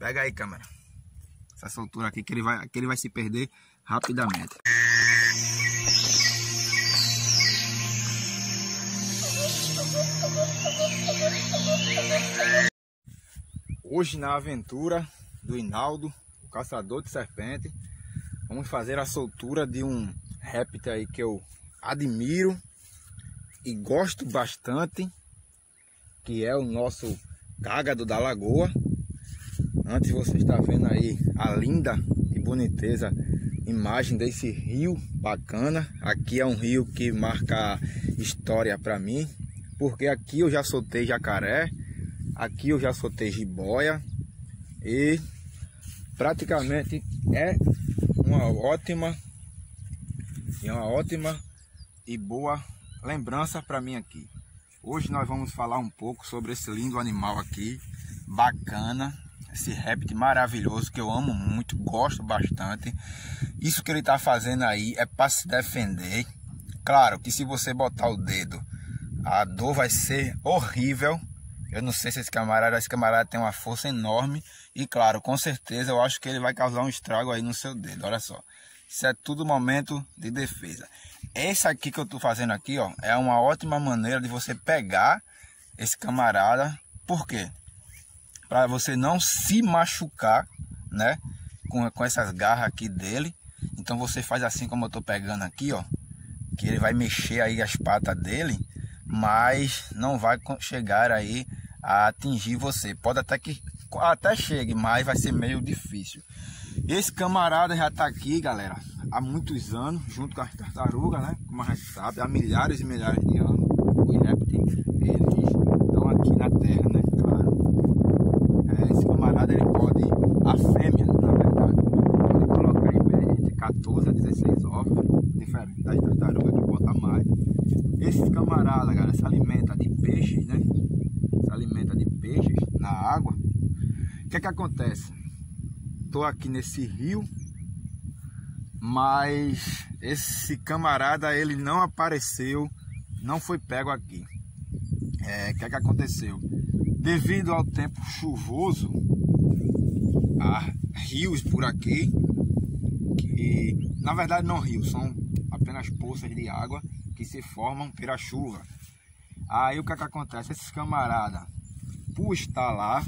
Pega aí, câmera. Essa soltura aqui que ele vai se perder rapidamente. Hoje na aventura do Hinaldo, o caçador de serpente, vamos fazer a soltura de um réptil aí que eu admiro e gosto bastante, que é o nosso cágado da lagoa. Antes você está vendo aí a linda e boniteza imagem desse rio bacana. Aqui é um rio que marca história para mim, porque aqui eu já soltei jacaré, aqui eu já soltei jiboia e praticamente é uma ótima e boa lembrança para mim aqui. Hoje nós vamos falar um pouco sobre esse lindo animal aqui, bacana, esse réptil maravilhoso que eu amo muito, gosto bastante. Isso que ele está fazendo aí é para se defender. Claro que se você botar o dedo, a dor vai ser horrível. Eu não sei se esse camarada tem uma força enorme. E claro, com certeza eu acho que ele vai causar um estrago aí no seu dedo. Olha só, isso é tudo momento de defesa. Esse aqui que eu estou fazendo aqui, ó, é uma ótima maneira de você pegar esse camarada. Por quê? Para você não se machucar, né, com essas garras aqui dele. Então você faz assim como eu estou pegando aqui, ó, que ele vai mexer aí as patas dele, mas não vai chegar aí a atingir você. Pode até chegue, mas vai ser meio difícil. Esse camarada já está aqui, galera, há muitos anos, junto com as tartarugas, né? Como a gente sabe, há milhares e milhares de anos. Os répteis, eles estão aqui na Terra, né? Claro. Esse camarada, ele pode, a fêmea, na verdade, pode colocar em média entre 14 a 16 ovos, diferente das tartarugas que botam mais. Esse camarada, galera, se alimenta de peixes, né? Se alimenta de peixes na água. O que é que acontece? Estou aqui nesse rio, mas esse camarada ele não apareceu, não foi pego aqui. O que é que aconteceu? Devido ao tempo chuvoso, há rios por aqui, que na verdade não rios, são apenas poças de água que se formam pela chuva. Aí o que é que acontece? Esses camaradas, por estar lá,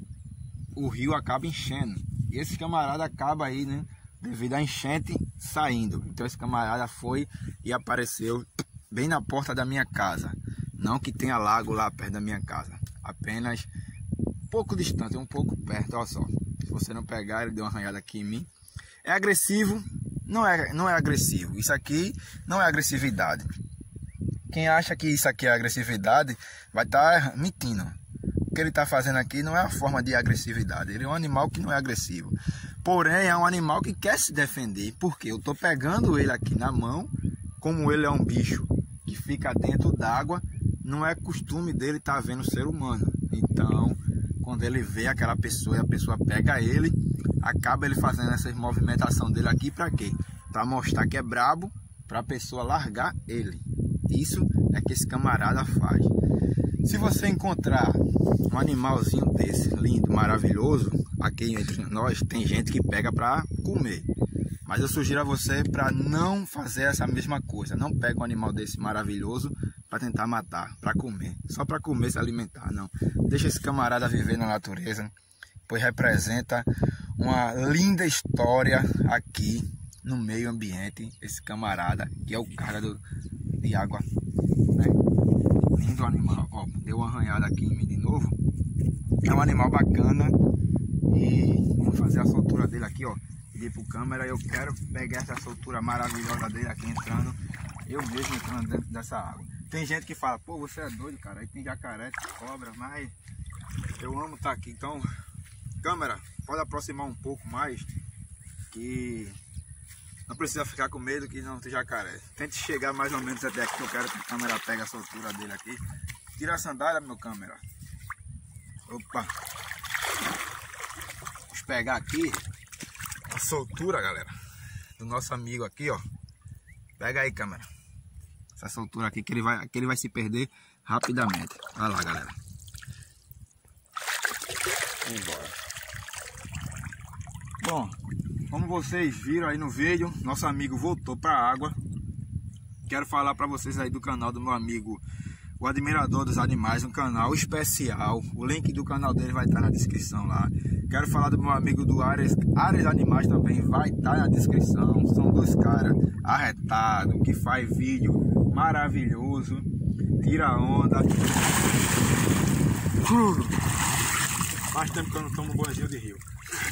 o rio acaba enchendo. E esse camarada acaba aí, né, devido à enchente, saindo. Então esse camarada foi e apareceu bem na porta da minha casa. Não que tenha lago lá perto da minha casa, apenas um pouco distante, um pouco perto. Olha só, se você não pegar, ele deu uma arranhada aqui em mim. É agressivo? Não é agressivo. Isso aqui não é agressividade. Quem acha que isso aqui é agressividade vai estar mentindo. O que ele está fazendo aqui não é uma forma de agressividade. Ele é um animal que não é agressivo. Porém, é um animal que quer se defender. Porque eu estou pegando ele aqui na mão. Como ele é um bicho que fica dentro d'água, não é costume dele estar vendo o ser humano. Então, quando ele vê aquela pessoa e a pessoa pega ele, acaba ele fazendo essa movimentação dele aqui para quê? Para mostrar que é brabo, para a pessoa largar ele. Isso é que esse camarada faz. Se você encontrar um animalzinho desse, lindo, maravilhoso, aqui entre nós tem gente que pega para comer. Mas eu sugiro a você para não fazer essa mesma coisa. Não pega um animal desse maravilhoso para tentar matar, para comer. Só para comer, se alimentar, não. Deixa esse camarada viver na natureza, pois representa uma linda história aqui no meio ambiente. Esse camarada que é o cara de água, né? Lindo animal, ó, deu uma arranhada aqui em mim de novo. É um animal bacana e vamos fazer a soltura dele aqui, ó. Pedir pro câmera, eu quero pegar essa soltura maravilhosa dele aqui entrando, eu mesmo entrando dentro dessa água. Tem gente que fala, pô, você é doido, cara, aí tem jacaré, cobra, mas eu amo estar aqui. Então, câmera, pode aproximar um pouco mais, que não precisa ficar com medo que não tem jacaré. Tente chegar mais ou menos até aqui, eu quero que a câmera pegue a soltura dele aqui. Tira a sandália, meu câmera. Opa! Vamos pegar aqui a soltura, galera, do nosso amigo aqui, ó. Pega aí, câmera. Essa soltura aqui que ele vai se perder rapidamente. Olha lá, galera. Vamos embora. Bom, como vocês viram aí no vídeo, nosso amigo voltou para a água. Quero falar para vocês aí do canal do meu amigo, o Admirador dos Animais, um canal especial. O link do canal dele vai estar na descrição lá. Quero falar do meu amigo do Ares Animais também, vai estar na descrição. São dois caras arretados, que faz vídeo maravilhoso, tira onda. Faz tempo que eu não tomo um banhozinho de rio.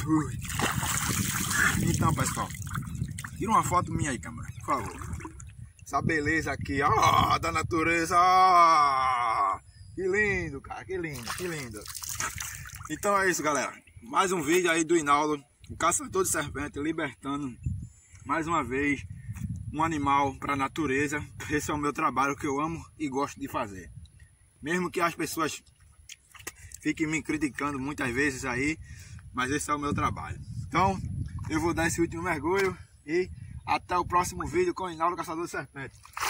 Então, pessoal, tira uma foto minha aí, câmera, por favor. Essa beleza aqui, ó, da natureza, ó. Que lindo, cara, que lindo, que lindo. Então é isso, galera. Mais um vídeo aí do Hinaldo, o caçador de serpente, libertando mais uma vez um animal para a natureza. Esse é o meu trabalho que eu amo e gosto de fazer. Mesmo que as pessoas fiquem me criticando muitas vezes aí, mas esse é o meu trabalho. Então, eu vou dar esse último mergulho e até o próximo vídeo com o Hinaldo, caçador de serpente.